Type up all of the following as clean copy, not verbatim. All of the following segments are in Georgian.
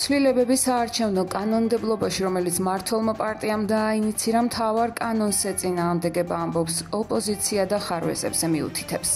ცვლილებების საარჩევნო კანონმდებლობაში, რომელიც მმართველმა პარტიამ დააინიცირა, მთავარ კანონს ეწინააღმდეგება ამბობს ოპოზიცია და ხარვეზებზე მიუთითებს.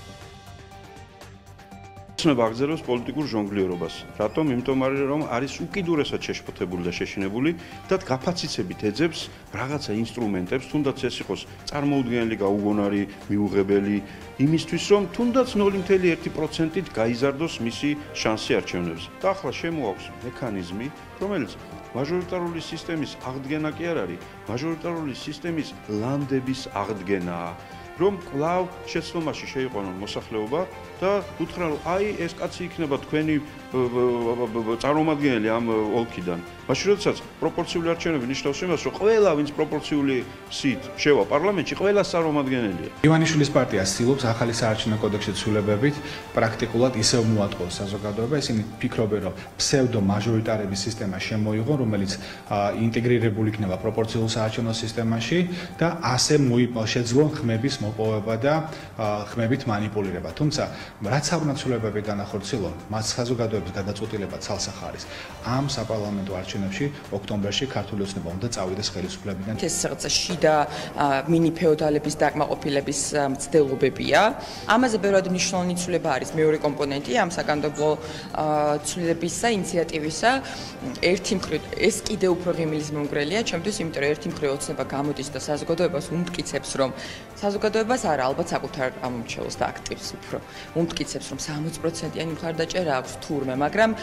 Აღძერებს პოლიტიკურ ჟონგლირებას. Რატომ? იმიტომ რომ არის უკიდურესად შეშფოთებული და შეშინებული და გაფაციცებით ეძებს რაღაცა ინსტრუმენტებს, თუნდაც ეს იყოს წარმოუდგენელი გაუგონარი, მიუღებელი, იმისთვის რომ თუნდაც 0.1%-ით გაიზარდოს მისი შანსი არჩევნებზე. და ახლა შემოაქვს მექანიზმი, რომელიც მაჟორიტარული სისტემის აღდგენა კი არ არის, მაჟორიტარული სისტემის ლანდების აღდგენაა. რომ კვლავ შეცდომაში შეიყვანონ მოსახლეობა და უთხრან რომ აი ეს კაცი იქნება თქვენი წარმომადგენელი ამ ოლქიდან. მაშინ როდესაც პროპორციული არჩევნები ნიშნავს იმას, რომ ყველა ვინც პროპორციული სიით შევა პარლამენტში, ყველა წარმომადგენელია. ივანიშვილის პარტია ცდილობს ახალი საარჩევნო კოდექსის ცვლილებებით პრაქტიკულად ისევ მოატყოს საზოგადოება. ისინი ფიქრობენ, რომ ფსევდო მაჟორიტარების სისტემა შემოიღონ, რომელიც ინტეგრირებული იქნება პროპორციულ საარჩევნო სისტემაში და ასე შეძლონ ხმების მოპოვება და ხმებით манипуლირება. თუმცა რაც ავნად ცვლილებები განახორციელონ, მათ საზოგადოების გადაწყვეტილება ცალსახარის. ამ საპარლამენტო არჩევნებში ოქტომბერში ქართული ოცნება უნდა წავიდეს ხელისუფლებიდან. ეს რაღაცა შიდა მინი ფეოდალების დაკმაყოფილების მცდელობებია. ამაზე ბევრად მნიშვნელოვანი ცვლილება არის მეორე კომპონენტი ამ საკანონმდებლო ცვლილებისა, ინიციატივისა. ერთი მხრივ ეს კიდევ უფრო ღიმილის მომგვრელია, ჩემთვის, იმიტომ რომ ერთი მხრივ ოცნება გამოდის და საზოგადოებას უმტკიცებს, რომ საზოგადოებას არა, ალბათ საკუთარ ამომრჩევლს და აქტივს უფრო უმტკიცებს, რომ 60%-იანი მხარდაჭერა აქვს თურმე, მაგრამ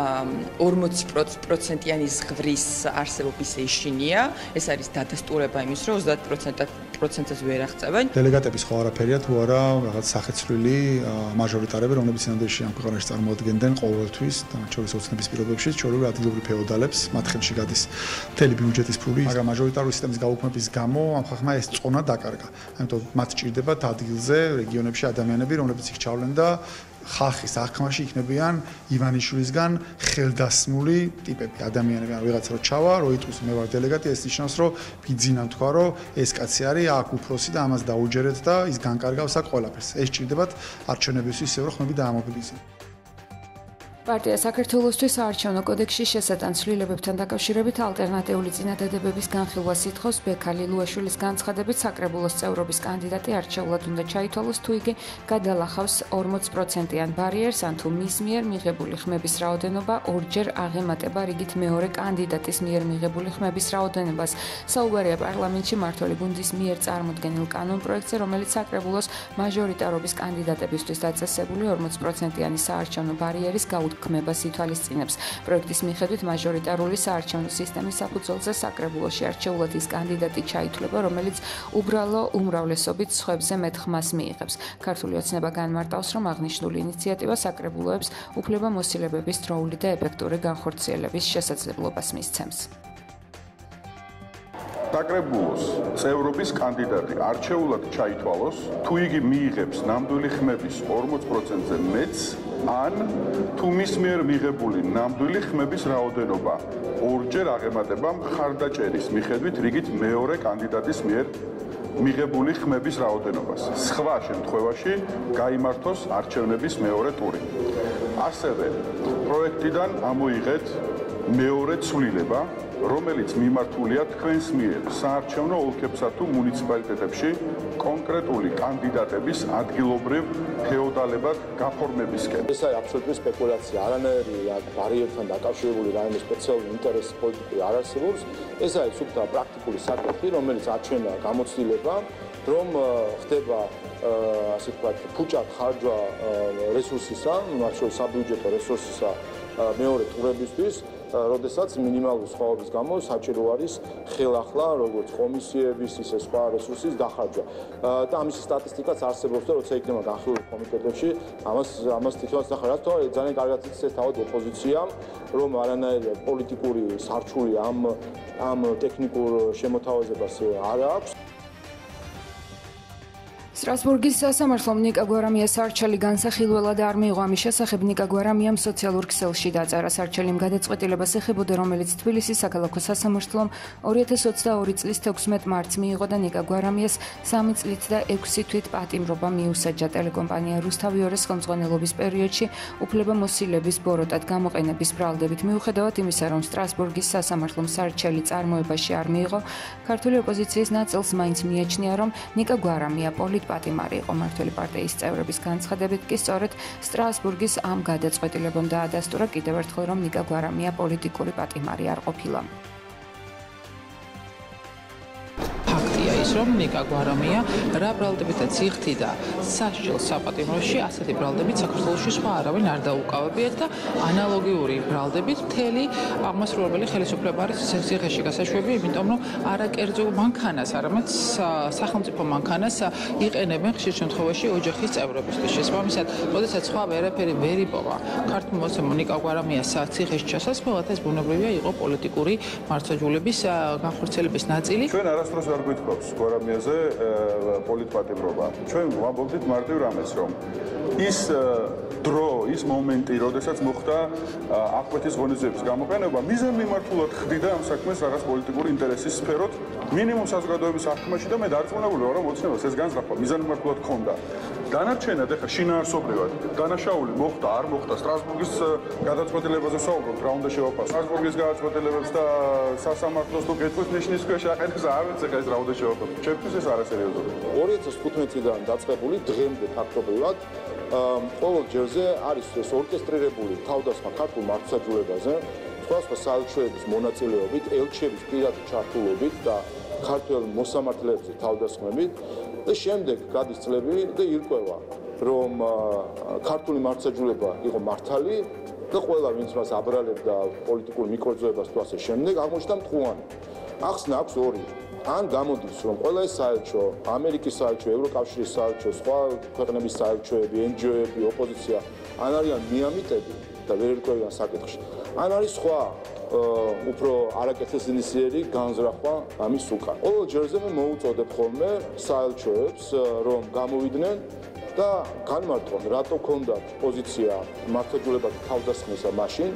40%-იანი ზღვრის არსებობის ეშინია. ეს არის დადასტურება იმის, რომ 30%-ს ვერ აღწევენ. დელეგატების ხო არაფერია თუ არა, რაღაც სახეცვლილი მაჟორიტარები, რომლებიც ინდოეთში ამ ქვეყანაში წარმოადგენდნენ ყოველთვის და შორის ოცნების პირობებში ჩვეულებრივ ადგილობრივ ფეოდალებს, მათ ხელში გადის მთელი ბიუჯეტის ფული, მაგრამ მაჟორიტარული სისტემის გაუქმების გამო ამ ხალხმა ეს წონა დაკარგა. ამიტომ მათ ჭირდებათ ადგილზე, რეგიონებში ადამიანები, რომლებიც იქ ჩავლენ და ხალხის აღქმაში იქნებიან ივანიშვილისგან ხელდასმული ტიპები, ადამიანები, ან ვიღაცა რო ჩავა, რო იტყვის მე ვარ დელეგატი, ეს ნიშნავს, რომ ბიძინა თქვა, რომ ეს კაცი არის აქ უფროსი და ამას დაუჯერეთ და ის განკარგავს აქ ყველაფერს. ეს ჭირდებათ არჩევნებისთვის ისევ, რომ ხმები დაამობილიზონ. პარტია საქართველოსთვის საარჩევნო კოდექსში შესატან ცვლილებებთან დაკავშირებით ალტერნატიული წინადადებების განხილვას ითხოვს ბექალი ლუაშვილის განცხადებით საკრებულოს წევრობის კანდიდატი არჩეულად უნდა ჩაითვალოს თუ იგი გადალახავს 40%-იან ბარიერს ან თუ მის მიერ მიღებული ხმების რაოდენობა ორჯერ აღემატება რიგით მეორე კანდიდატის მიერ მიღებული ხმების რაოდენობას. საუბარია პარლამენტში მმართველი გუნდის მიერ წარმოდგენილ კანონპროექტზე, რომელიც საკრებულოს მაჟორიტარობის კანდიდატებისთვის დაწესებული 40%-იანი საარჩევნო ბარიერის ქმებას ითვალისწინებს. პროექტის მიხედვით მაჟორიტარული საარჩევნო სისტემის საფუძველზე საკრებულოში არჩეულად ის კანდიდატი ჩაითვლება, რომელიც უბრალო უმრავლესობით სხვებზე მეტ ხმას მიიღებს. ქართული ოცნება განმარტავს, რომ აღნიშნული ინიციატივა საკრებულოებს უფლებამოსილებების დროული და ეფექტური განხორციელების შესაძლებლობას მისცემს. საკრებულოს წევრობის კანდიდატი არჩეულად ჩაითვალოს, თუ იგი მიიღებს ნამდვილი ხმების 40%-ზე მეტს, ან თუ მის მიერ მიღებული ნამდვილი ხმების რაოდენობა ორჯერ აღემატება მხარდაჭერის მიხედვით რიგით მეორე კანდიდატის მიერ მიღებული ხმების რაოდენობას. სხვა შემთხვევაში გაიმართოს არჩევნების მეორე ტური. ასევე პროექტიდან ამოიღეთ მეორე ცვლილება, რომელიც მიმართულია თქვენს მიერ საარჩევნო ოლქებსა თუ მუნიციპალიტეტებში კონკრეტული კანდიდატების ადგილობრივ ფეოდალებად გაფორმებისკენ. ეს არის აბსოლუტური სპეკულაცია, არანაირი ბარიერთან დაკავშირებული რაიმე სპეციალური ინტერესი პოლიტიკური არ არსებობს. ეს არის სუფთა პრაქტიკული საკითხი, რომელიც აჩვენა გამოცდილება, რომ ხდება ასე ვთქვათ, ფუჭად ხარჯვა რესურსისა, მათ შორის საბიუჯეტო რესურსისა მეორე ტურებისთვის, როდესაც მინიმალური სხვაობის გამო საჭირო არის ხელახლა, როგორც კომისიების, ისე სხვა რესურსის დახარჯვა. და ამის სტატისტიკაც არსებობს და როცა იქნება განხილული კომიტეტებში, ამას თვითონაც ნახავთ, რომ ძალიან კარგად იცის თავად ოპოზიციამ, რომ არანაირი პოლიტიკური სარჩული ამ ტექნიკურ შემოთავაზებას არ აქვს. სტრასბურგის სასამართლომ ნიკა გვარამიას არჩელი განსახილველად არ მიიღო. ამის შესახებ ნიკა გვარამიამ სოციალურ ქსელში დაწერა. არჩელიმ გადაწყვეტილებას ეხებოდა, რომელიც თბილისის საქალაქო სასამართლომ 2022 წლის 16 მარტს მიიღო და ნიკა გვარამიას 3 წლით და 6 თვით პატიმრობა მიუსაჯა. ტელეკომპანია რუსთავიორეს ხელმძღვანელობის პერიოდში უფლებამოსილების ბოროტად გამოყენების ბრალდებით მიუხედავად იმისა, რომ სტრასბურგის სასამართლომ არჩელი წარმოებაში არ მიიღო, ქართული ოპოზიციის ნაწილს მაინც მიაჩნია, რომ ნიკა გვარამია პატიმარი იყო. მართველი პარტიის წევრების განცხადებით კი სწორედ სტრასბურგის ამ გადაწყვეტილებამ დაადასტურა კიდევ ერთხელ, რომ ნიკა გვარამია პოლიტიკური პატიმარი არ ყოფილა. რომ ნიკა გვარამია რა ბრალდებითაც იხდიდა სასჯელ საპატიმროში, ასეთი ბრალდებით საქართველოში სხვა არავინ არ დაუკავებიათ და ანალოგიური ბრალდებით მთელი აღმასრულებელი ხელისუფლება არის ციხეში გასაშვები, იმიტომ რომ არაკერძო მანქანას, არამედ სახელმწიფო მანქანას იყენებენ ხშირ შემთხვევაში ოჯახის წევრებისთვის. შესაბამისად, როდესაც სხვა ვერაფერი ვერ იპოვა ქართულ მოცემულ ნიკა გვარამიას ციხეში ჩასასვლელად, ეს ბუნებრივია იყო პოლიტიკური მართლმსაჯულების განხორციელების ნაწილი. ჩვენ არასდროს არ გვითხოვს გვარამიაზე პოლიტპატიმრობა. ჩვენ ვამბობთ მარტივ რამეს, რომ ის დრო, ის მომენტი, როდესაც მოხდა აღკვეთის ღონისძიების გამოყენება, მიზანმიმართულად ხდიდა ამ საქმეს რაღაც პოლიტიკური ინტერესის სფეროთ, მინიმუმ საზოგადოების აღქმაში და მე დარწმუნებული ვარ, რომ ოცნებას ეს განზრახვა მიზანმიმართულად ჰქონდა. დანარჩენად ახლა შინაარსობრივად დანაშაული მოხდა, არ მოხდა სტრასბურგის გადაწყვეტილებაზე ვსაუბრობთ, რა უნდა შევაფასოთ. სტრასბურგის გადაწყვეტილებებს და სასამართლოს თუ კითხვის ნიშნის ქვეშ აყენებს, არ ვიცი ხა ეს რა უნდა შევაფასოთ. ჩემთვის ეს არასერიოზულია. 2015-დან დაწყებული დღემდე ფაქტობრივად ყოველ ჯერზე არის ეს ორკესტრირებული თავდასხმა ქართულ მართლმსაჯულებაზე, სხვადასხვა საელჩოების მონაწილეობით, ელჩების პირადი ჩართულობით და ქართულ მოსამართლეებზე თავდასხმებით და შემდეგ გადის წლები და ირკვევა, რომ ქართული მართლმსაჯულება იყო მართალი და ყველა ვინც მას აბრალებდა პოლიტიკურ მიკორძოებას თუ ასე შემდეგ აღმოჩნდა მტყუარი. ახსნა აქვს ორი. ან გამოდის, რომ ყველა ეს საელჩო, ამერიკის საელჩო, ევროკავშირის საელჩო, სხვა ქვეყნების საელჩოები, NGO-ები, ოპოზიცია, ან არიან მიამიტები და ვერ ერკვევიან საკითხში. ან არის სხვა უფრო არაკეთილსინდისიერი განზრახვა ამის უკან. ყოველ ჯერზე მე მოუწოდებ ხოლმე საელჩოებს, რომ გამოვიდნენ და განმარტონ, რატო ქონდათ პოზიცია მართლმსაჯულებათა თავდასხმისა მაშინ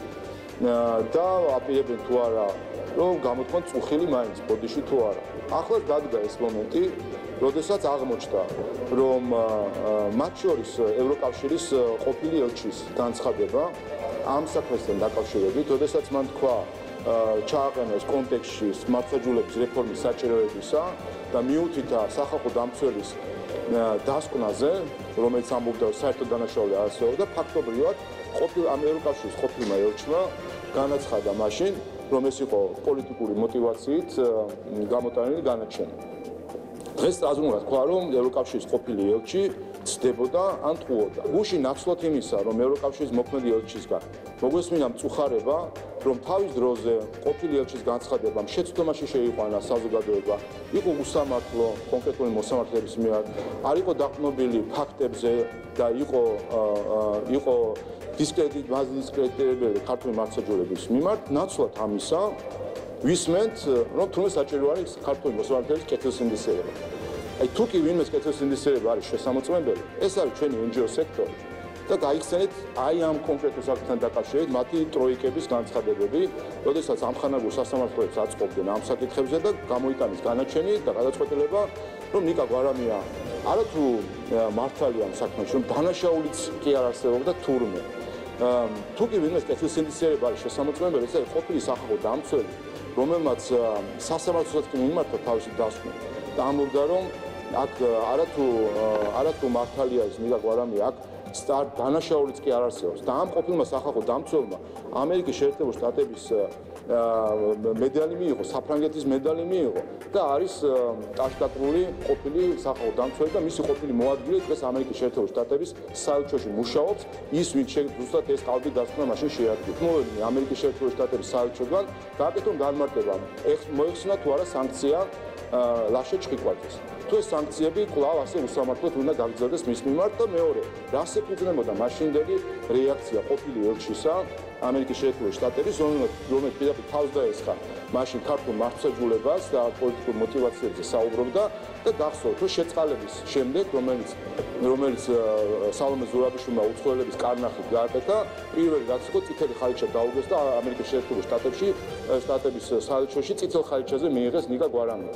და აპირებენ თუ არა, რომ გამოთქვან წუხილი მაინც ბოდიში თუ არა. ახლა დადგა ეს მომენტი, როდესაც აღმოჩნდა, რომ მათ შორის ევროკავშირის ყოფილი ელჩის განცხადება ამ საქმესთან დაკავშირებით, როდესაც მან თქვა ჩააყენა ეს კონტექსტში მართლმსაჯულების რეფორმის საჭიროებისა და მიუთითა სახალხო დამცველის დასკვნაზე, რომელიც ამბობდა, რომ საერთო დანაშაული არ არსებობდა, ფაქტობრივად ამ ევროკავშირის ყოფილმა ელჩმა განაცხადა მაშინ, რომ ეს იყო პოლიტიკური მოტივაციით გამოტანილი განაჩენი. დღეს აზრუნდა თქვა, რომ ევროკავშირის ყოფილი ელჩი ცდებოდა ან ტყუოდა. გუში ნაცვლად იმისა, რომ ევროკავშირის მოქმედი ელჩისგან მოგვესმინა მწუხარება, რომ თავის დროზე ყოფილი ელჩის განცხადებამ შეცდომაში შეიყვანა საზოგადოება, იყო უსამართლო კონკრეტული მოსამართლეების მიერ, არ იყო დაყრდნობილი ფაქტებზე და იყო დისკრედიტირებული ქართული მართლმსაჯულების მიმართ, ნაცვლად ამისა ვისმენთ, რომ თუნდაც საჭირო არის ქართული მოსამართლეების კეთილსინდისიერება. აი თუ კი ვინმეს კეთილსინდისიერება არის შესამოწმებელი, ეს არის ჩვენი NGO სექტორი და გაიხსენეთ აი ამ კონკრეტულ საკითხთან დაკავშირებით მათი ტროიკების განცხადებები, როდესაც ამხანაგურ სასამართლოებს აწყობდნენ ამ საკითხებზე და გამოიტანეს განაჩენი და გადაწყვეტილება, რომ ნიკა გვარამია არათუ მართალია ამ საქმეში, რომ დანაშაულიც კი არ არსებობდა თურმე. თუ კი ვინმეს კეთილსინდისიერება არის შესამოწმებელი, ეს არის ყოფილი სახალხო დამცველი, რომელმაც სასამართლოსაც კი მიმართა თავისი დასკვნა და ამბობდა, რომ აქ არათუ მართალია ეს ნიკა გვარამია, აქ დანაშაულიც კი არ არსებობს და ამ ყოფილმა სახალხო დამცველმა ამერიკის შეერთებული შტატების მედალი მიიღო, საფრანგეთის მედალი მიიღო და არის ტაშკაკრული ყოფილი სახალხო დამცველი და მისი ყოფილი მოადგილე დღეს ამერიკის შეერთებული შტატების საელჩოში მუშაობს, ის ვინც ზუსტად ეს ყალბი დასკვნა მაშინ შეადგინა. მოვლენილი ამერიკის შეერთებული შტატების საელჩოდან გააკეთონ განმარტება, მოიხსნა თუ არა სანქცია ლაშე ჩხიკვაძეს. თუ ეს სანქციები კვლავ ასე უსამართლოდ უნდა გაგრძელდეს მის მიმართ და მეორე, რას ეფუძნებოდა მაშინდელი რეაქცია ყოფილი ელჩისა ამერიკის შეერთებული შტატების, რომელიც პირდაპირ თავს დაესხა მაშინ ქართულ მართლმსაჯულებას და პოლიტიკურ мотивაციებზე საუბრობდა და გახსოვთ, რომ შეწყალების შემდეგ, რომელიც სალომე ზურაბიშვილმა უცხოელების კარნახით გააკეთა, პირველი რაც იყო წითელი ხალიჩა დაუგეს და ამერიკის შეერთებული შტატების საელჩოში წითელ ხალიჩაზე მიიღეს ნიკა გვარამია.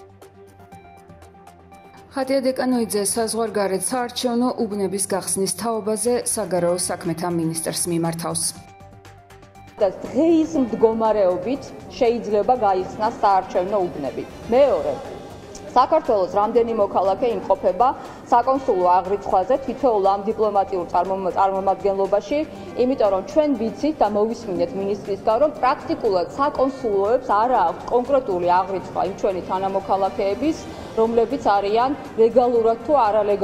ხატია დეკანოიძე საზღვარგარეთ საარჩევნო უბნების გახსნის თაობაზე საგარეო საქმეთა მინისტრს მიმართავს. დღეის მდგომარეობით შეიძლება გაიხსნას საარჩევნო უბნები. მეორე, საქართველოს რამდენი მოქალაქე იმყოფება საკონსულო აღრიცხვაზე თითოეულ ამ დიპლომატიურ წარმომადგენლობაში, იმიტომ რომ ჩვენ ვიცით და მოვისმინეთ მინისტრისგან, რომ პრაქტიკულად საკონსულოებს არ აქვს კონკრეტული აღრიცხვა იმ ჩვენი თანამოქალაქეების, რომლებიც არიან ლეგალურად თუ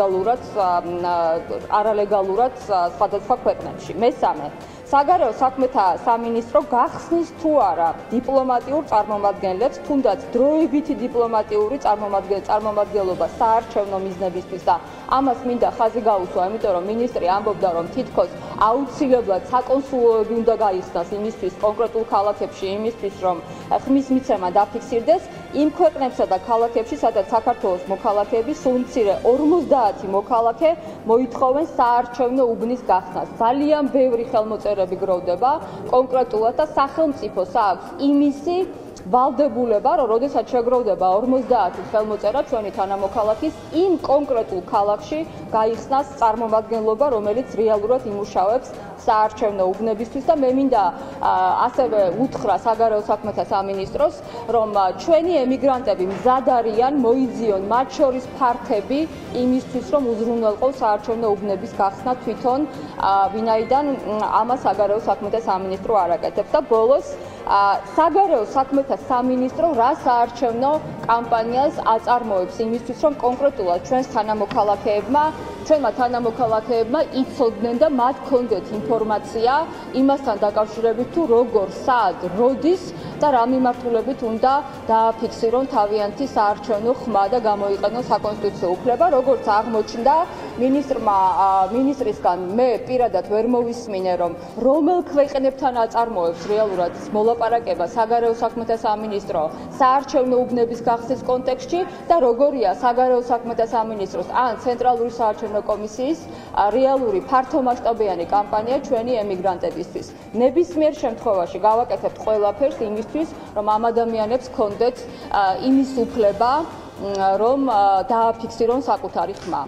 არალეგალურად სხვადასხვა ქვეყნებში. მესამე, საგარეო საქმეთა სამინისტრო გახსნის თუ არა დიპლომატიურ წარმომადგენლებს, თუნდაც დროებითი დიპლომატიური წარმომადგენლობა საარჩევნო მიზნებისთვის და ამას მინდა ხაზი გაუსვა, იმიტომ რომ მინისტრი ამბობდა, რომ თითქოს აუცილებლად საკონსულოები უნდა გაიხსნას იმისთვის კონკრეტულ ქალაქებში, იმისთვის რომ ხმის მიცემა დაფიქსირდეს იმ ქვეყნებსა და ქალაქებში, სადაც საქართველოს მოქალაქეები სულ მცირე 50 მოქალაქე მოითხოვენ საარჩევნო უბნის გახსნას. ძალიან ბევრი ხელმოწერები გროვდება კონკრეტულად და სახელმწიფოს აქვს იმისი ვალდებულება, რომ როდესაც შეგროვდება 50 ხელმოწერა ჩვენი თანამოქალაქის იმ კონკრეტულ ქალაქში გაიხსნას წარმომადგენლობა, რომელიც რეალურად იმუშავებს საარჩევნო უბნებისთვის და მე მინდა ასევე უთხრა საგარეო საქმეთა სამინისტროს, რომ ჩვენი ემიგრანტები მზად არიან მოიძიონ მათ შორის ფართები იმისთვის, რომ უზრუნველყოს საარჩევნო უბნების გახსნა თვითონ, ვინაიდან ამას საგარეო საქმეთა სამინისტრო არ აკეთებს და ბოლოს საგარეო საქმეთა სამინისტრო რა საარჩევნო კამპანიას აწარმოებს იმისთვის, რომ კონკრეტულად ჩვენმა თანამოქალაქეებმა იცოდნენ და მათ ჰქონდეთ ინფორმაცია იმასთან დაკავშირებით თუ როგორ, სად, როდის და რა მიმართულებით უნდა დააფიქსირონ თავიანთი საარჩევნო ხმა და გამოიყენონ საკონსტიტუციო უფლება, როგორც აღმოჩნდა მინისტრისგან მე პირადად ვერ მოვისმინე, რომ რომელ ქვეყნებთან აწარმოებს რეალურად მოლაპარაკება საგარეო საქმეთა სამინისტრო საარჩევნო უბნების გახსნის კონტექსტში და როგორია საგარეო საქმეთა სამინისტროს ან ცენტრალური საარჩევნო კომისიის რეალური ფართომასშტაბიანი კამპანია ჩვენი ემიგრანტებისთვის. ნებისმიერ შემთხვევაში გავაკეთებთ ყველაფერს იმისთვის, რომ ამ ადამიანებს ჰქონდეთ იმის უფლება, რომ დააფიქსირონ საკუთარი ხმა.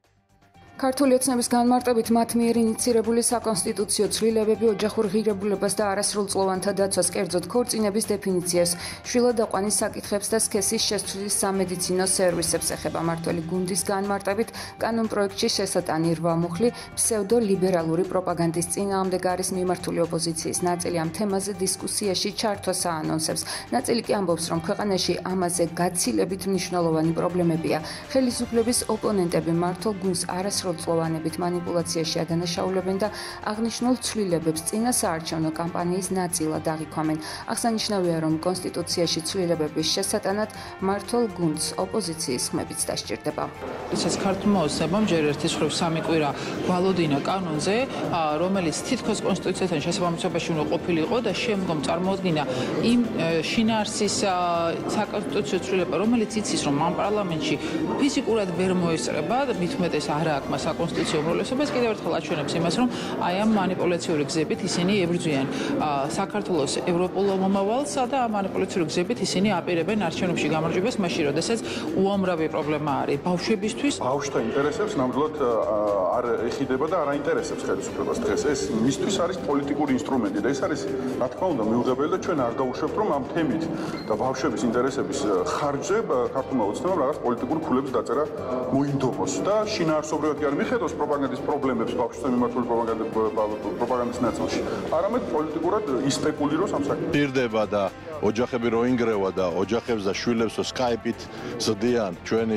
ქართული ოცნების განმარტებით მათ მიერ ინიცირებული საკონსტიტუციო ცვლილებები ოჯახურ ღირებულებას და არასრულწლოვანთა დაცვას, კერძოდ ქორწინების დეფინიციას, შვილად აყვანის საკითხებს და სქესის შესცვლის სამედიცინო სერვისებს ეხება. მართველი გუნდის განმარტებით კანონპროექტში შესატანი 8 მუხლი ფსევდოლიბერალური პროპაგანდის წინააღმდეგ არის მიმართული ოპოზიციის ნაწილი ამ თემაზე დისკუსიაში ჩართვას აანონსებს. ნაწილი კი ამბობს, რომ ქვეყანაში ამაზე გაცილებით მნიშვნელოვანი პრობლემებია. ხელისუფლების ოპონენტები მართულ გუნდს არასრულწლოვანებით მანიპულაციაში ადანაშაულებენ და აღნიშნულ ცვლილებებს წინა საარჩევნო კამპანიის ნაწილად აღიქვამენ. აღსანიშნავია, რომ კონსტიტუციაში ცვლილებების შესატანად მართულ გუნდს ოპოზიციის ხმებიც დასჭირდება. როდესაც ქართულმა ოცნებამ ჯერ ერთი მხრივ 3 კვირა გვალოდინა კანონზე, რომელიც თითქოს კონსტიტუციასთან შესაბამისობაში უნდა ყოფილიყო და შემდგომ წარმოადგინა იმ შინაარსის საკონსტიტუციო ცვლილება, რომელიც იცის, რომ ამ პარლამენტში ფიზიკურად ვერ მოესწრება, მით უმეტეს არ აქვს საკონსტიტუციო უმრავლესობას, კიდევ ერთხელ აჩვენებს იმას, რომ აი ამ მანიპულაციური გზებით ისინი ებრძვიან საქართველოს ევროპულ მომავალსა და ამ მანიპულაციური გზებით ისინი აპირებენ არჩევნებში გამარჯვებას, მაშინ როდესაც უამრავი პრობლემა არის ბავშვებისთვის. ბავშვთა ინტერესებს ნამდვილად არ ეხიდება და არ აინტერესებს ხელისუფლებას დღეს. ეს მისთვის არის პოლიტიკური ინსტრუმენტი და ეს არის, რა თქმა უნდა, მიუღებელი და ჩვენ არ დავუშვებთ, რომ ამ თემით და ბავშვების ინტერესების ხარჯზე ქართულმა ოცნებამ რაღაც პოლიტიკური ქულების დაწერა მოინდომოს და შინაარსობრივად კი არ მიხედავს პროპაგანდის პრობლემებს ბავშვთა მიმართული პროპაგანდის ნაწილში. არამედ პოლიტიკურად ისპეკულიროს ამ საკითხს. პირდება და ოჯახები რო ინგრევა და ოჯახებს და შვილებს სკაიპით ზდიან ჩვენი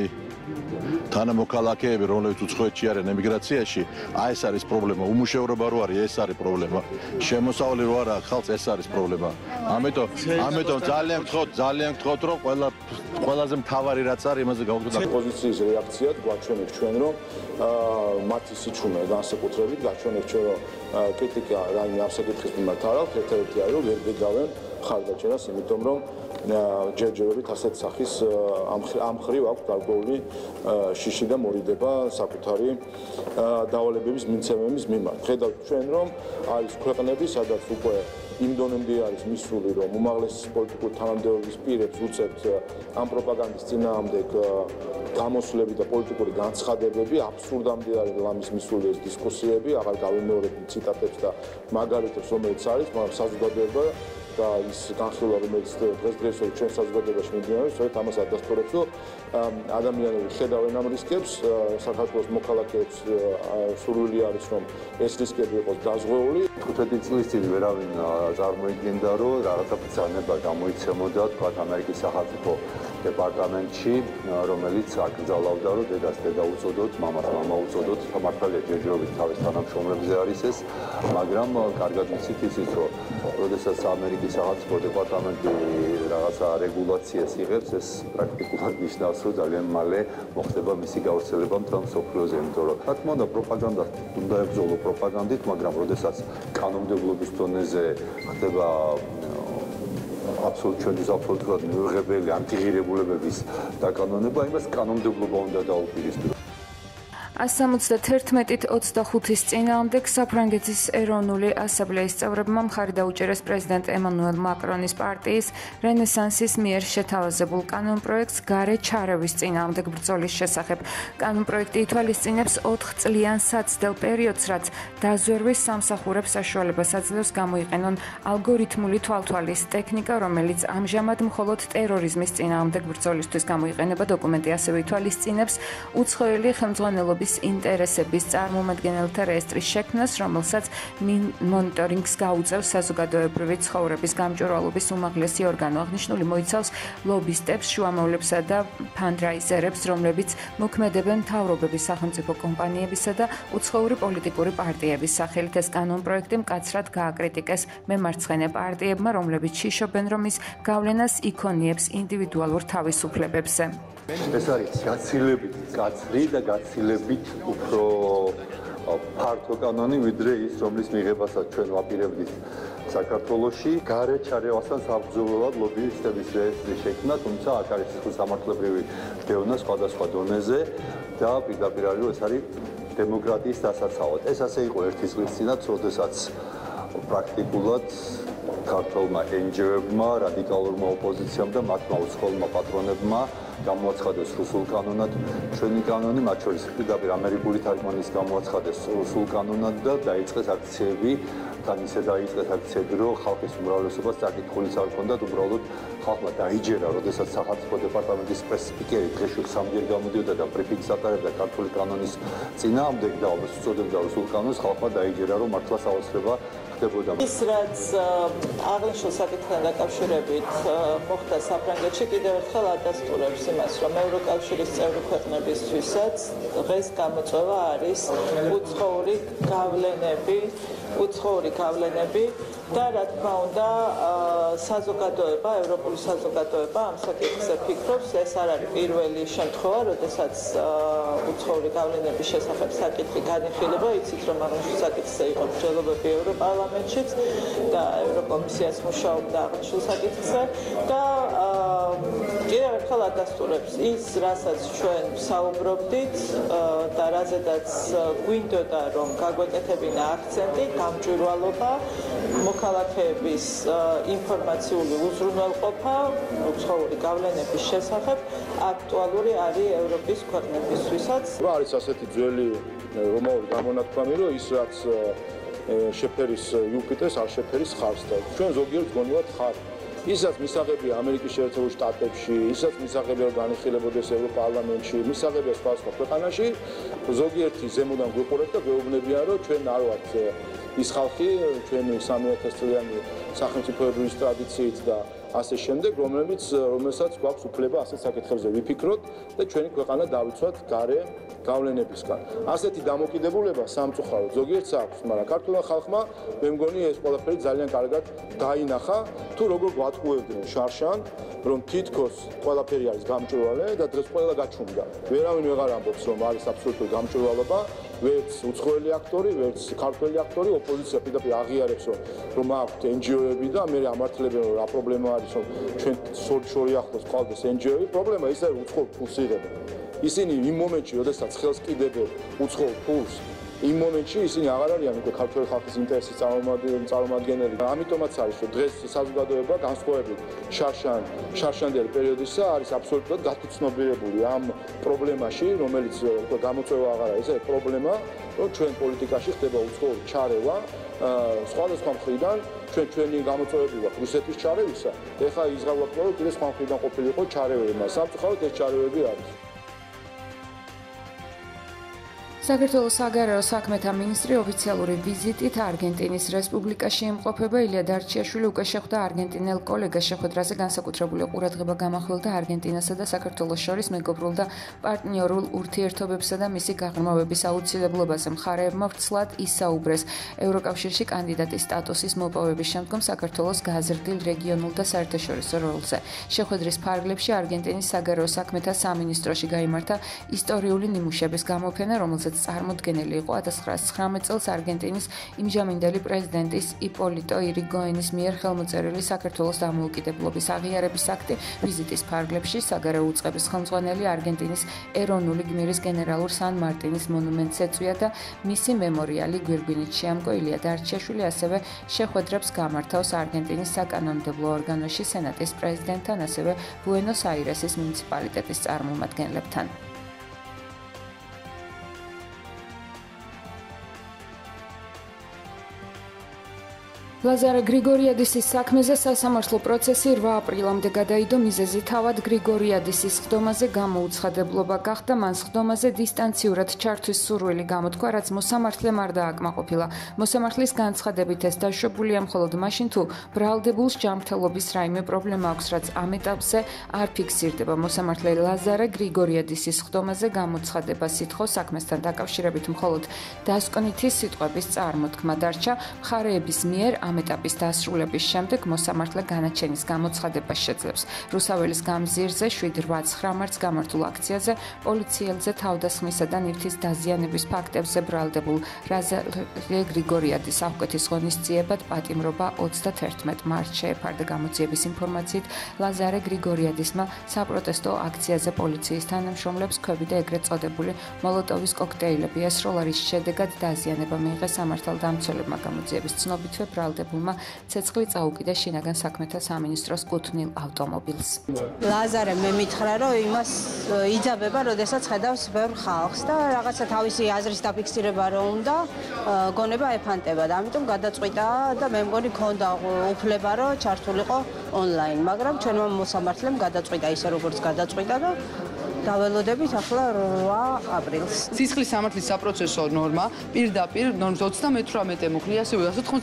თანამოქალაქეები, რომლებიც უცხოეთში არიან ემიგრაციაში, აი ეს არის პრობლემა. უმუშევრობა რო არის, ეს არის პრობლემა. შემოსავალი რო არა ხალხს, ეს არის პრობლემა. ამიტომ ძალიან გთხოვთ, რომ ყველაზე მთავარი რაც არის, იმაზე გავუგდოთ. პოზიციის რეაქციად გვაჩვენებს ჩვენ, რომ მათი სიჩუმე განსაკუთრებით გაჩვენებს ჩვენ, რომ კრიტიკა რაიმე ამ საკითხის მიმართ არ აქვს, ერთ-ერთი არის, რომ ვერ გეგავენ ხარდაჭერას, იმიტომ რომ ჯერჯერობით ასეთ სახის ამ ხრივ აქვს გარკვეული შიში და მორიდება საკუთარი დავალებების მიცემების მიმართ. ხედავთ ჩვენ, რომ არის ქვეყნები, სადაც უკვე იმ დონემდე არის მისული, რომ უმაღლეს პოლიტიკურ თანამდებობის პირებს უწევთ ამ პროპაგანდის წინააღმდეგ გამოსვლები და პოლიტიკური განცხადებები, აბსურდამდე არის ლამის მისული ეს დისკუსიები, აღარ გავიმეორებ ციტატებს და მაგალითებს, რომელიც არის, მაგრამ საზოგადოება და ის განხილვა, რომელიც დღესდღეობით ჩვენ საზოგადოებაში მიმდინარეობს, სწორედ ამას ადასტურებს, რომ ადამიანები ხედავენ ამ რისკებს, საქართველოს მოქალაქეებს სურვილი არის, რომ ეს რისკები იყოს დაზღვეული. 15 წლის წინ ვერავინ წარმოიდგენდა, რომ რაღაცა ბრძანება გამოიცემოდა, თქვა ამერიკის სახელმწიფო დეპარტამენტში, რომელიც აკრძალავდა, რომ დედას დედა უწოდოთ, მამას მამა უწოდოთ, მართალია ჯერჯერობით თავის თანამშრომლებზე არის ეს, მაგრამ კარგად ვიცით ისიც, რომ როდესაც ამერიკის სახელმწიფო დეპარტამენტი რაღაცა რეგულაციას იღებს, ეს პრაქტიკულად ნიშნავს, რომ ძალიან მალე მოხდება მისი გავრცელება მთელ მსოფლიოზე, იმიტომ რომ რა თქმა უნდა პროპაგანდა უნდა ებრძოლო პროპაგანდით, მაგრამ როდესაც კანონმდებლობის დონეზე ხდება აბსოლუტურად მიუღებელი ანტიღირებულებების დაკანონება, იმას კანონმდებლობა უნდა დაუპირისპირო. 171-25-ის წინააღმდეგ საფრანგეთის ეროვნული ასამბლეის წევრებმა მხარი დაუჭერეს პრეზიდენტ ემანუელ მაკრონის პარტიის რენესანსის მიერ შეთავაზებულ კანონპროექტს გარე ჩარევის წინააღმდეგ ბრძოლის შესახებ. კანონპროექტი ითვალისწინებს 4 წლიან საცდელ პერიოდს, რაც დაზვერვის სამსახურებს საშუალებას აძლევს გამოიყენონ ალგორითმული თვალთვალის ტექნიკა, რომელიც ამჟამად მხოლოდ ტერორიზმის წინააღმდეგ ბრძოლისთვის გამოიყენება. დოკუმენტი ასევე ითვალისწინებს უცხოელი ხელმძღვანელობის ინტერესების წარმომადგენელთა რეესტრის შექმნას, რომელსაც მონიტორინგს გაუწევს საზოგადოებრივი ცხოვრების გამჭვირვალობის უმაღლესი ორგანო. აღნიშნული მოიცავს ლობისტებს, შუამოვლებსა და ფანდრაიზერებს, რომლებიც მოქმედებენ მთავრობების, სახელმწიფო კომპანიებისა და უცხოური პოლიტიკური პარტიების სახელით. ეს კანონპროექტი მკაცრად გააკრიტიკეს მემარცხენე პარტიებმა, რომლებიც შიშობენ, რომ ის გავლენას იქონიებს ინდივიდუალურ თავისუფლებებზე. ეს არის გაცილებით კაცრი და გაცილებით უფრო ფართო კანონი, ვიდრე ის, რომლის მიღებასაც ჩვენ ვაპირებდით საქართველოში. გარე ჩარევასთან საბრძოლველად ლობისტების რეესტრის შექმნა, თუმცა აქ არის სამართლებრივი შდევნა სხვადასხვა დონეზე და პირდაპირ არის, რომ ეს არის დემოკრატიის დასაცავად. ეს ასე იყო ერთი წლის წინაც, როდესაც პრაქტიკულად ქართველმა NGO-ებმა, რადიკალურმა ოპოზიციამ და მათმა უცხოელმა პატრონებმა გამოაცხადეს რუსულ კანონად ჩვენი კანონი, მათ შორის პირდაპირ ამერიკული თარგმანის გამოაცხადეს რუსულ კანონად და დაიწყეს აქციები, თან ისე დაიწყეს აქციები, რომ ხალხის უმრავლესობას საკითხულიც არ ჰქონდათ, უბრალოდ ხალხმა დაიჯერა, როდესაც სახელმწიფო დეპარტამენტის პრეს-სპიკერი დღეში 3-ჯერ გამოდიოდა და ბრიფინგს ატარებდა ქართული კანონის წინააღმდეგ და უწოდებდა რუსულ კანონს, ხალხმა დაიჯერა, რომ მართლა საოცრება ის რაც აღნიშნულ საკითხთან დაკავშირებით მოხდა საფრანგეთში, კიდევ ერთხელ ადასტურებს იმას, რომ ევროკავშირის წევრი ქვეყნებისთვისაც დღეს გამოწვევა არის უცხოური გავლენები და რა თქმა უნდა საზოგადოება, ევროპული საზოგადოება ამ საკითხზე ფიქრობს, ეს არ არის პირველი შემთხვევა, როდესაც უცხოური გავლენების შესახებ საკითხი განიხილება, იცით რომ აღნიშნულ საკითხზე იყო მსჯელობები ევროპარლამენტშიც და ევროკომისიას მუშაობდა აღნიშნულ საკითხზე და კიდევ ერთხელ ადასტურებს ის, რასაც ჩვენ საუბრობდით და რაზედაც გვინდოდა რომ გაგვეკეთებინა აქცენტი, გამჭვირვალობა, მოქალაქეების ინფორმაციული უზრუნველყოფა უცხოური გავლენების შესახებ აქტუალური არის ევროპის ქვეყნებისთვისაც. არის ასეთი ძველი რომაული გამონათქვამი, რომ ის რაც შეფერის იუპიტერს არ შეფერის ხარს და ჩვენ ზოგიერთ გონივართ ხარ. ისაც მისაღებია ამერიკის შეერთებულ შტატებში, ისაც მისაღებია განიხილებოდეს ევროპარლამენტში, მისაღებია სხვა ქვეყანაში, ზოგიერთი ზემოდან გვიყურებს და გვეუბნებიან, რომ ჩვენ არ ვართ ის ხალხი, ჩვენი 3000 წლიანი სახელმწიფოებრივი ტრადიციით და ასე შემდეგ, რომელსაც გვაქვს უფლება ასეთ საკითხებზე ვიფიქროთ და ჩვენი ქვეყანა დავიცვათ გარე გავლენებისგან. ასეთი დამოკიდებულება სამწუხაროდ ზოგიერთს აქვს, მაგრამ ქართულმა ხალხმა მე მგონი ეს ყველაფერი ძალიან კარგად დაინახა, თუ როგორ გვატყუებდნენ შარშან, რომ თითქოს ყველაფერი არის გამჭვირვალე და დღეს ყველა გაჩუმდა. ვერავინ ვეღარ ამბობს, რომ არის აბსოლუტური გამჭვირვალობა, ვერც უცხოელი აქტორი, ვერც ქართველი აქტორი, ოპოზიცია პირდაპირ აღიარებს, რომ აქვთ NGO-ები და მე ამართლებენ, რომ რა პრობლემა არის, რომ ჩვენ შორი ახლოს ყავდეს NGO-ები, პრობლემა ის არის, რომ უცხოელ ფულს იღებენ. ისინი იმ მომენტში, როდესაც ხელს კიდებენ უცხოელ ფულს, იმ მომენტში ისინი აღარ არიან უკვე ქართული ხალხის ინტერესის წარმომადგენელი. ამიტომაც არის, რომ დღეს საზოგადოება განსხვავებით შარშანდელი პერიოდისა არის აბსოლუტურად გათვითცნობიერებული ამ პრობლემაში, რომელიც უკვე გამოწვევა აღარ არის, ეს პრობლემა, რომ ჩვენ პოლიტიკაში ხდება უცხოური ჩარევა სხვადასხვა მხრიდან, ჩვენი გამოწვევები გვაქვს რუსეთის ჩარევისა, ეხლა იზღავდა რომ კიდე სხვა მხრიდან ყოფილიყო ჩარევები, მაგრამ სამწუხაროდ ეს ჩარევები არის. საქართველოს საგარეო საქმეთა მინისტრი ოფიციალური ვიზიტით არგენტინის რესპუბლიკაში იმყოფება. ილია დარჩიაშვილი უკვე შეხვდა არგენტინელ კოლეგას. შეხვედრაზე განსაკუთრებული ყურადღება გამახვილდა არგენტინასა და საქართველოს შორის მეგობრულ და პარტნიორულ ურთიერთობებსა და მისი გაღრმავების აუცილებლობაზე. მხარეებმა ვრცლად ისაუბრეს ევროკავშირში კანდიდატის სტატუსის მოპოვების შემდგომ საქართველოს გაზრდილ რეგიონულ და საერთაშორისო როლზე. შეხვედრის ფარგლებში არგენტინის საგარეო საქმეთა სამინისტროში გაიმართა ისტორიული ნიმუშების გამოფენა, რომელზეც წარმოდგენილი იყო 1919 წელს არგენტინის იმჟამინდელი პრეზიდენტის იპოლიტო ირიგოენის მიერ ხელმოწერილი საქართველოს დამოუკიდებლობის აღიარების აქტი. ვიზიტის ფარგლებში საგარეო უწყების ხელმძღვანელი არგენტინის ეროვნული გმირის გენერალურ სან მარტინის მონუმენტს ეწვია და მისი მემორიალი გვირგვინით შეამკო. ილია დარჩიაშვილი ასევე შეხვედრებს გამართავს არგენტინის საკანონმდებლო ორგანოში სენატის პრეზიდენტთან, ასევე ბუენოს-აირესის მუნიციპალიტეტის წარმომადგენლებთან. ლაზარე გრიგორიადისის საქმეზე სასამართლო პროცესი 8 აპრილამდე გადაიდო. მიზეზი თავად გრიგორიადისის ხდომაზე გამოუცხადებლობა გახდა. მან ხდომაზე დისტანციურად ჩართვის სურვილი გამოთქვა, რაც მოსამართლემ არ დააკმაყოფილა. მოსამართლის განცხადებით ეს დაშვებულია მხოლოდ მაშინ, თუ ბრალდებულს ჯანმრთელობის რაიმე პრობლემა აქვს, რაც ამ ეტაპზე არ ფიქსირდება. მოსამართლე ლაზარე გრიგორიადისის ხდომაზე გამოცხადებას ითხოვს. საქმესთან დაკავშირებით მხოლოდ დასკვნითი სიტყვების წარმოთქმა დარჩა. მხარეების მიერ ამ ეტაპის დასრულების შემდეგ მოსამართლე განაჩენის გამოცხადებას შეძლებს. რუსაველის გამზირზე 7-8-9 მარტს გამართულ აქციაზე პოლიციელზე თავდასხმისა და ნივთის დაზიანების ფაქტებზე ბრალდებულ ლაზარე გრიგორიადის აღკვეთის ღონისძიებად პატიმრობა 31 მარტს შეეფარდა. გამოძიების ინფორმაციით ლაზარე გრიგორიადისმა საპროტესტო აქციაზე პოლიციის თანამშრომლებს ქვები და ეგრეთ წოდებული მოლოტოვის კოქტეილები ესროლა, რის შედეგად დაზიანება მიიღეს სამართალდამცველებმა. გამოძიების ცნობითვე ბრალდებულმა ცეცხლი წაუკიდა შინაგან საქმეთა სამინისტროს კუთვნილ ავტომობილს. ლაზარე მე მითხრა, რომ იმას იძაბება, როდესაც ხედავს ბევრ ხალხს და რაღაცა თავისი აზრის დაფიქსირება რომ უნდა გონება ეფანტება და ამიტომ გადაწყვიტა და მე მგონი ქონდა უფლება რომ ჩართულიყო ონლაინ, მაგრამ ჩვენმა მოსამართლემ გადაწყვიტა ისე როგორც გადაწყვიტა და დაველოდებით ახლა 8 აპრილს. სისხლის სამართლის საპროცესო ნორმა პირდაპირ ნორმის 38 მუხლი, ასევე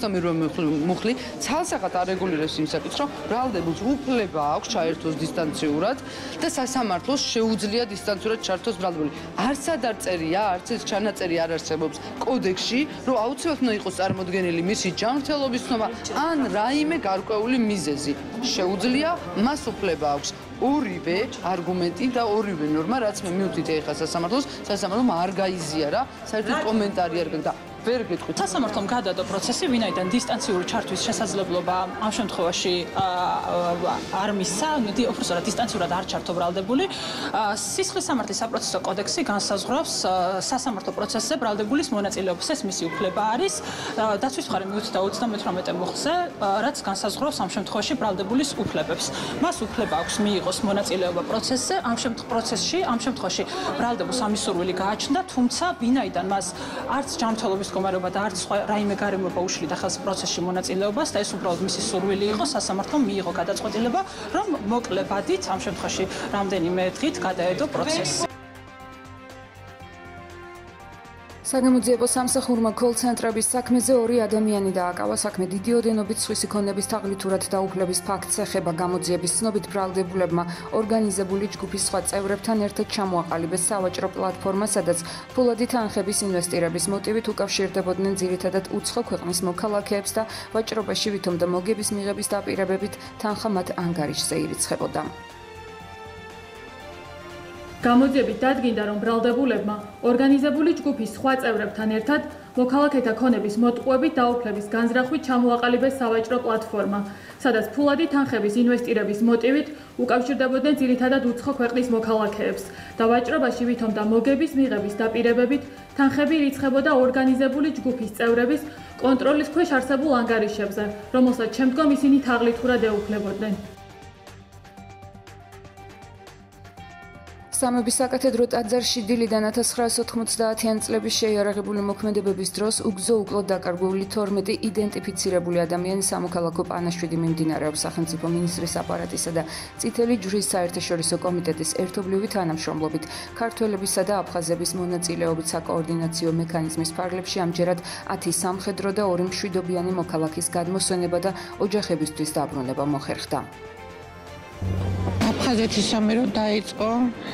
198 მუხლი ცალსახად არეგულირებს იმ საკითხს, რომ ბრალდებულს უფლება აქვს ჩაერთოს დისტანციურად და სასამართლოს შეუძლია დისტანციურად ჩართოს ბრალდებული. არც არ წერია, არც ეს ჩანაწერი არ არსებობს კოდექსში, რომ აუცილებლად უნდა იყოს წარმოდგენილი მისი ჯანმრთელობის ცნობა ან რაიმე გარკვეული მიზეზი. შეუძლია, მას უფლება აქვს. ორივე არგუმენტი და ორივე ნორმა, რაც მე მივხვდი ეხლა სასამართლომ არ გაიზიარა, საერთოდ კომენტარი არ გაგდა. ვერ გეტყვით. სასამართლომ გადადო პროცესი, ვინაიდან დისტანციური ჩართვის შესაძლებლობა ამ შემთხვევაში არ მისცა, უბრალოდ დისტანციურად არ ჩართო ბრალდებული. სისხლის სამართლის საპროცესო კოდექსი განსაზღვრავს სასამართლო პროცესზე ბრალდებულის მონაწილეობას. ეს მისი უფლება არის. დაცვის მხარე მიუწვდა 38 მუხლზე, რაც განსაზღვრავს ამ შემთხვევაში ბრალდებულის უფლებებს. მას უფლება აქვს მიიღოს მონაწილეობა პროცესზე. ამ შემთხვევაში ბრალდებულს ამის სურვილი გააჩნდა, თუმცა ვინაიდან მას არც ჯანმრთელობის მდგომარეობა და არც სხვა რაიმე გარემოება უშლიდა ხელს პროცესში მონაწილეობას და ეს უბრალოდ მისი სურვილი იყო, სასამართლომ მიიღო გადაწყვეტილება, რომ მოკლებადით ამ შემთხვევაში რამდენიმე დღით გადაედო პროცესი. საგამოძიებო სამსახურმა კოლ-ცენტრების საქმეზე 2 ადამიანი დააკავა. საქმე დიდი ოდენობით სხვისი ქონების თაღლითურად დაუფლების ფაქტს ეხება. გამოძიების ცნობით ბრალდებულებმა ორგანიზებული ჯგუფის სხვა წევრებთან ერთად ჩამოაყალიბეს სავაჭრო პლატფორმა, სადაც ფულადი თანხების ინვესტირების მოტივით უკავშირდებოდნენ ძირითადად უცხო ქვეყნის მოქალაქეებს და ვაჭრობაში ვითომ და მოგების მიღების დაპირებებით თანხა მათ ანგარიშზე ირიცხებოდა. გამოძიებით დადგინდა, რომ ბრალდებულებმა ორგანიზებული ჯგუფის სხვა წევრებთან ერთად მოქალაქეთა ქონების მოტყუებით დაუფლების განზრახვით ჩამოაყალიბეს სავაჭრო პლატფორმა, სადაც ფულადი თანხების ინვესტირების მოტივით უკავშირდებოდნენ ძირითადად უცხო ქვეყნის მოქალაქეებს და ვაჭრობაში ვითომ და მოგების მიღების დაპირებებით თანხები ირიცხებოდა ორგანიზებული ჯგუფის წევრების კონტროლის ქვეშ არსებულ ანგარიშებზე, რომელსაც შემდგომ ისინი თაღლითურად ეუფლებოდნენ. სამების საკათედრო ტაძარში დილიდან 1990-იან წლების შეიარაღებული მოქმედებების დროს უგზო უკლოდ დაკარგვული 12 იდენტიფიცირებული ადამიანი სამოქალაქო პანაშვიდი მიმდინარეობს. სახელმწიფო მინისტრის აპარატისა და წითელი ჯვრის საერთაშორისო კომიტეტის ერთობლივი თანამშრომლობით ქართველებისა და აფხაზების მონაწილეობით საკოორდინაციო მექანიზმის ფარგლებში ამჯერად 10 სამხედრო და 2 მშვიდობიანი მოქალაქის გადმოსვენება და ოჯახებისთვის დაბრუნება მოხერხდა. აფხაზეთის ომი რო დაიწყო,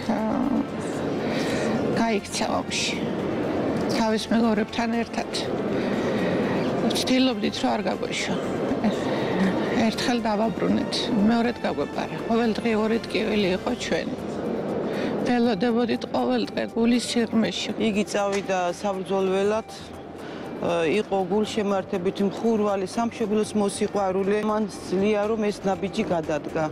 გაიქცა ომში. თავის მეგობრებთან ერთად. ვცდილობდით, რომ არ გაგვეშვა. ერთხელ დავაბრუნეთ, მეორედ გაგვეპარა. ყოველდღე 2 ტკივილი იყო ჩვენი. ველოდებოდით ყოველდღე გულის სიღრმეში. იგი წავიდა საბრძოლველად. იყო გულშემართებით მხურვალი, სამშობლოს მოსიყვარულე. მან ძლია, რომ ეს ნაბიჯი გადადგა.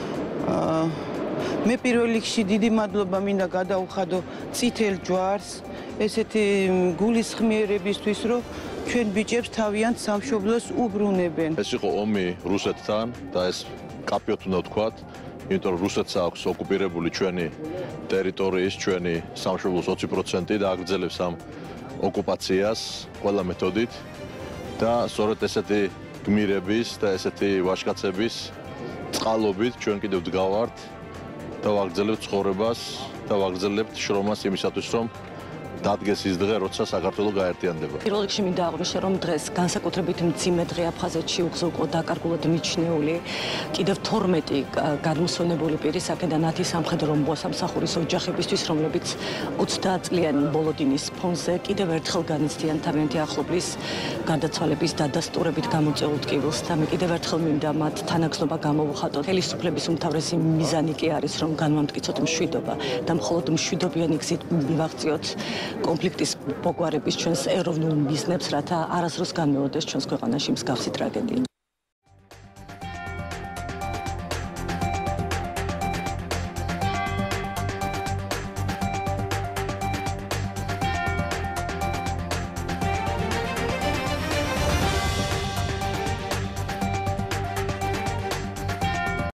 მე პირველ რიგში დიდი მადლობა მინდა გადაუხადო წითელ ჯვარს, ესეთი გულისხმიერებისთვის, რომ ჩვენ ბიჭებს თავიანთ სამშობლოს უბრუნებენ. ეს იყო ომი რუსეთთან და ეს კაპიოთ უნდა ვთქვათ, იმიტომ რომ რუსეთს აქვს ოკუპირებული ჩვენი ტერიტორიის, ჩვენი სამშობლოს 20% და აგრძელებს ამ ოკუპაციას ყველა მეთოდით და სწორედ ესეთი გმირების და ესეთი ვაჟკაცების წყალობით ჩვენ კიდევ ვდგავართ და ვაგრძელებთ ცხოვრებას და ვაგრძელებთ შრომას იმისათვის, რომ დადგეს ის დღე, როცა საქართველო გაერთიანდება. პირველ რიგში მინდა აღვნიშნო, რომ დღეს განსაკუთრებით მძიმე დღე აფხაზეთში უგზო უკლოდ დაკარგულად მიჩნეული კიდევ 12 გადმოსვენებული პირის აქედან 10 სამხედრო მოსამსახურის ოჯახებისთვის, რომლებიც 30 წლიანი ბოლოდინის ფონზე კიდევ ერთხელ განიცდიან თავიანთი ახლობლის გარდაცვალების დადასტურებით გამოწვეულ ტკივილს და მე კიდევ ერთხელ მინდა მათ თანაგზნობა გამოვუხატოთ. ხელისუფლების უმთავრესი მიზანი კი არის, რომ განმამტკიცოთ მშვიდობა და მხოლოდ მშვიდობიანი გზით მივაღწიოთ კონფლიქტის მოგვარების ჩვენს ეროვნულ მიზნებს, რათა არასდროს განმეორდეს ჩვენს ქვეყანაში მსგავსი ტრაგედია.